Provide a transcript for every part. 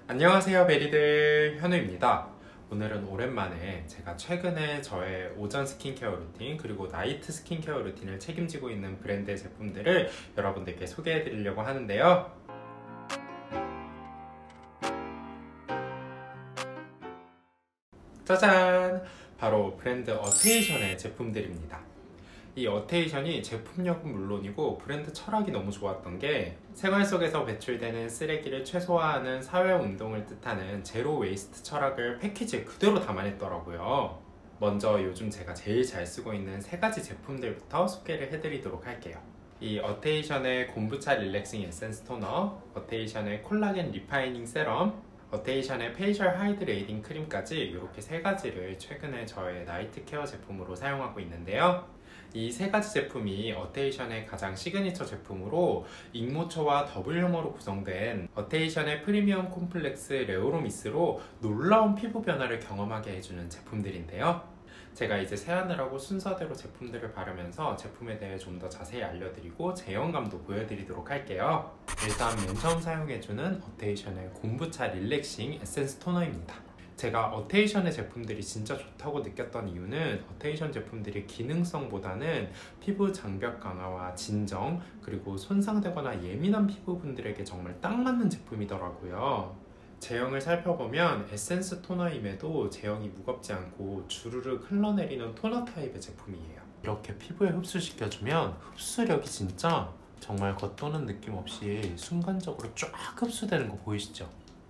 안녕하세요 베리들, 현우입니다. 오늘은 오랜만에 제가 최근에 저의 오전 스킨케어 루틴 그리고 나이트 스킨케어 루틴을 책임지고 있는 브랜드의 제품들을 여러분들께 소개해 드리려고 하는데요. 짜잔! 바로 브랜드 어테이션의 제품들입니다. 이 어테이션이 제품력은 물론이고 브랜드 철학이 너무 좋았던 게 생활 속에서 배출되는 쓰레기를 최소화하는 사회운동을 뜻하는 제로 웨이스트 철학을 패키지에 그대로 담아냈더라고요. 먼저 요즘 제가 제일 잘 쓰고 있는 세 가지 제품들부터 소개를 해드리도록 할게요. 이 어테이션의 곰부차 릴렉싱 에센스 토너, 어테이션의 콜라겐 리파이닝 세럼, 어테이션의 페이셜 하이드레이팅 크림까지 이렇게 세 가지를 최근에 저의 나이트 케어 제품으로 사용하고 있는데요. 이 세 가지 제품이 어테이션의 가장 시그니처 제품으로 익모초와 더블 효모로 구성된 어테이션의 프리미엄 콤플렉스 레오로미스로 놀라운 피부 변화를 경험하게 해주는 제품들인데요. 제가 이제 세안을 순서대로 제품들을 바르면서 제품에 대해 좀 더 자세히 알려드리고 제형감도 보여드리도록 할게요. 일단 맨 처음 사용해주는 어테이션의 곰부차 릴렉싱 에센스 토너입니다. 제가 어테이션의 제품들이 진짜 좋다고 느꼈던 이유는 어테이션 제품들이 기능성보다는 피부 장벽 강화와 진정, 그리고 손상되거나 예민한 피부분들에게 정말 딱 맞는 제품이더라고요. 제형을 살펴보면 에센스 토너임에도 제형이 무겁지 않고 주르륵 흘러내리는 토너 타입의 제품이에요. 이렇게 피부에 흡수시켜주면 흡수력이 진짜 정말 겉도는 느낌 없이 순간적으로 쫙 흡수되는 거 보이시죠?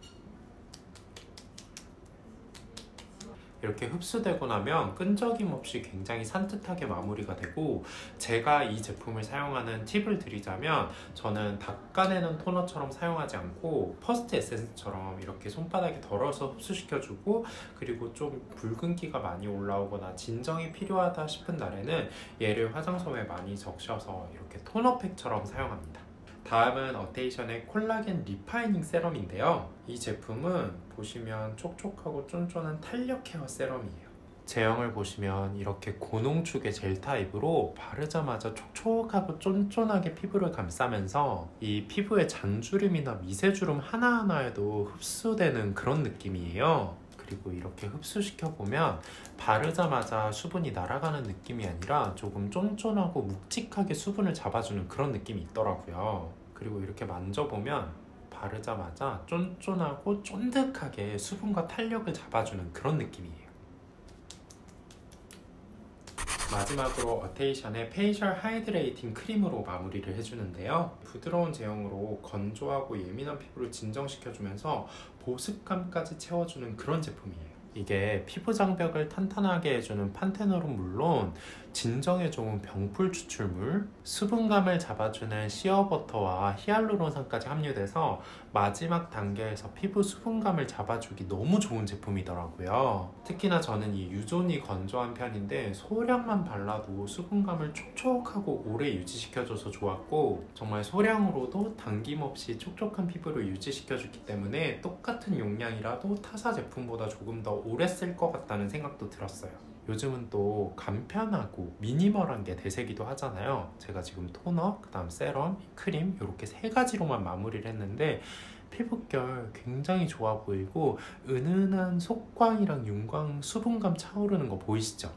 이렇게 흡수되고 나면 끈적임 없이 굉장히 산뜻하게 마무리가 되고, 제가 이 제품을 사용하는 팁을 드리자면 저는 닦아내는 토너처럼 사용하지 않고 퍼스트 에센스처럼 이렇게 손바닥에 덜어서 흡수시켜주고, 그리고 좀 붉은기가 많이 올라오거나 진정이 필요하다 싶은 날에는 얘를 화장솜에 많이 적셔서 이렇게 토너팩처럼 사용합니다. 다음은 어테이션의 콜라겐 리파이닝 세럼인데요. 이 제품은 보시면 촉촉하고 쫀쫀한 탄력 헤어 세럼이에요. 제형을 보시면 이렇게 고농축의 젤 타입으로 바르자마자 촉촉하고 쫀쫀하게 피부를 감싸면서 이 피부의 잔주름이나 미세주름 하나하나에도 흡수되는 그런 느낌이에요. 그리고 이렇게 흡수시켜보면 바르자마자 수분이 날아가는 느낌이 아니라 조금 쫀쫀하고 묵직하게 수분을 잡아주는 그런 느낌이 있더라고요. 그리고 이렇게 만져보면 바르자마자 쫀쫀하고 쫀득하게 수분과 탄력을 잡아주는 그런 느낌이에요. 마지막으로 어테이션의 페이셜 하이드레이팅 크림으로 마무리를 해주는데요. 부드러운 제형으로 건조하고 예민한 피부를 진정시켜주면서 보습감까지 채워주는 그런 제품이에요. 이게 피부 장벽을 탄탄하게 해주는 판테놀은 물론 진정에 좋은 병풀 추출물, 수분감을 잡아주는 시어버터와 히알루론산까지 함유돼서 마지막 단계에서 피부 수분감을 잡아주기 너무 좋은 제품이더라고요. 특히나 저는 이 유존이 건조한 편인데 소량만 발라도 수분감을 촉촉하고 오래 유지시켜줘서 좋았고, 정말 소량으로도 당김없이 촉촉한 피부를 유지시켜주기 때문에 똑같은 용량이라도 타사 제품보다 조금 더 오래 쓸 것 같다는 생각도 들었어요. 요즘은 또 간편하고 미니멀한 게 대세기도 하잖아요. 제가 지금 토너, 그 다음 세럼, 크림 이렇게 세 가지로만 마무리를 했는데 피부결 굉장히 좋아 보이고 은은한 속광이랑 윤광, 수분감 차오르는 거 보이시죠?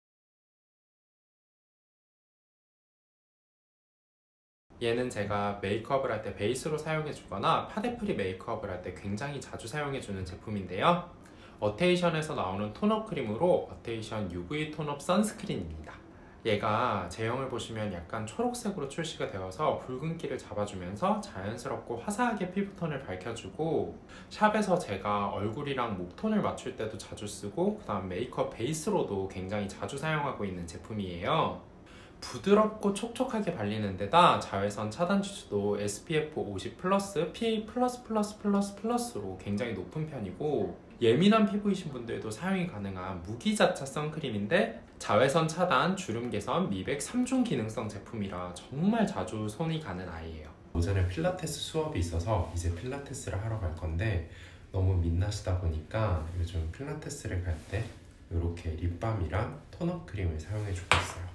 얘는 제가 메이크업을 할 때 베이스로 사용해주거나 파데프리 메이크업을 할 때 굉장히 자주 사용해주는 제품인데요. 어테이션에서 나오는 토너 크림으로 어테이션 UV 톤업 선스크린입니다. 얘가 제형을 보시면 약간 초록색으로 출시가 되어서 붉은기를 잡아주면서 자연스럽고 화사하게 피부톤을 밝혀주고, 샵에서 제가 얼굴이랑 목톤을 맞출 때도 자주 쓰고 그 다음 메이크업 베이스로도 굉장히 자주 사용하고 있는 제품이에요. 부드럽고 촉촉하게 발리는 데다 자외선 차단 지수도 SPF 50 플러스, PA 플러스 플러스 플러스 플러스로 굉장히 높은 편이고, 예민한 피부이신 분들도 사용이 가능한 무기자차 선크림인데 자외선 차단, 주름 개선, 미백 3중 기능성 제품이라 정말 자주 손이 가는 아이예요. 오전에 필라테스 수업이 있어서 이제 필라테스를 하러 갈 건데 너무 민낯이다 보니까 요즘 필라테스를 갈 때 이렇게 립밤이랑 톤업 크림을 사용해 주고 있어요.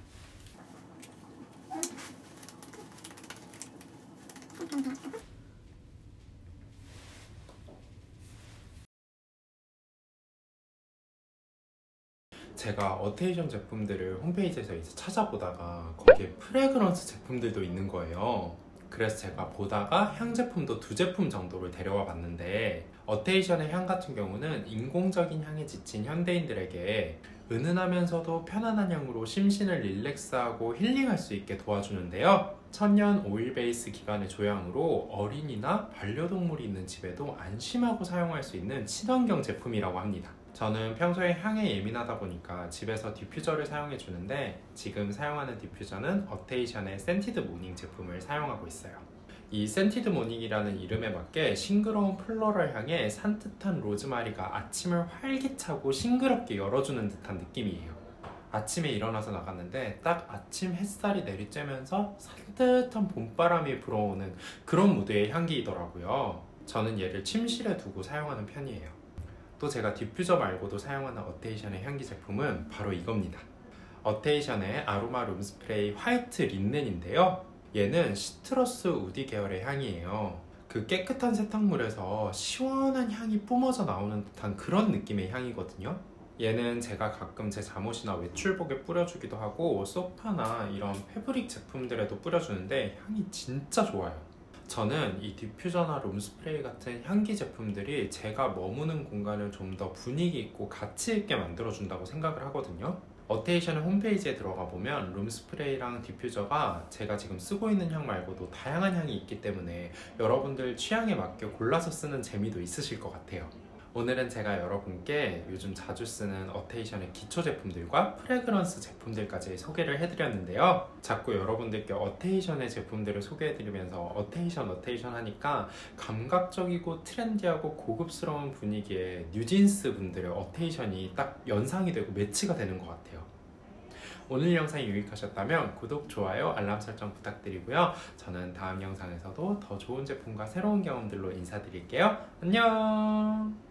제가 어테이션 제품들을 홈페이지에서 이제 찾아보다가 거기에 프레그런스 제품들도 있는 거예요. 그래서 제가 보다가 향 제품도 2제품 정도를 데려와 봤는데, 어테이션의 향 같은 경우는 인공적인 향에 지친 현대인들에게 은은하면서도 편안한 향으로 심신을 릴렉스하고 힐링할 수 있게 도와주는데요. 천연 오일 베이스 기반의 조향으로 어린이나 반려동물이 있는 집에도 안심하고 사용할 수 있는 친환경 제품이라고 합니다. 저는 평소에 향에 예민하다 보니까 집에서 디퓨저를 사용해 주는데, 지금 사용하는 디퓨저는 어테이션의 센티드 모닝 제품을 사용하고 있어요. 이 센티드 모닝이라는 이름에 맞게 싱그러운 플로럴 향에 산뜻한 로즈마리가 아침을 활기차고 싱그럽게 열어주는 듯한 느낌이에요. 아침에 일어나서 나갔는데 딱 아침 햇살이 내리쬐면서 산뜻한 봄바람이 불어오는 그런 무드의 향기이더라고요. 저는 얘를 침실에 두고 사용하는 편이에요. 또 제가 디퓨저 말고도 사용하는 어테이션의 향기 제품은 바로 이겁니다. 어테이션의 아로마 룸스프레이 화이트 린넨인데요. 얘는 시트러스 우디 계열의 향이에요. 그 깨끗한 세탁물에서 시원한 향이 뿜어져 나오는 듯한 그런 느낌의 향이거든요. 얘는 제가 가끔 제 잠옷이나 외출복에 뿌려주기도 하고 소파나 이런 패브릭 제품들에도 뿌려주는데 향이 진짜 좋아요. 저는 이 디퓨저나 룸스프레이 같은 향기 제품들이 제가 머무는 공간을 좀 더 분위기 있고 가치 있게 만들어준다고 생각을 하거든요. 어테이션의 홈페이지에 들어가 보면 룸스프레이랑 디퓨저가 제가 지금 쓰고 있는 향 말고도 다양한 향이 있기 때문에 여러분들 취향에 맞게 골라서 쓰는 재미도 있으실 것 같아요. 오늘은 제가 여러분께 요즘 자주 쓰는 어테이션의 기초 제품들과 프레그런스 제품들까지 소개를 해드렸는데요. 자꾸 여러분들께 어테이션의 제품들을 소개해드리면서 어테이션 하니까 감각적이고 트렌디하고 고급스러운 분위기의 뉴진스 분들의 어테이션이 딱 연상이 되고 매치가 되는 것 같아요. 오늘 영상이 유익하셨다면 구독, 좋아요, 알람 설정 부탁드리고요. 저는 다음 영상에서도 더 좋은 제품과 새로운 경험들로 인사드릴게요. 안녕!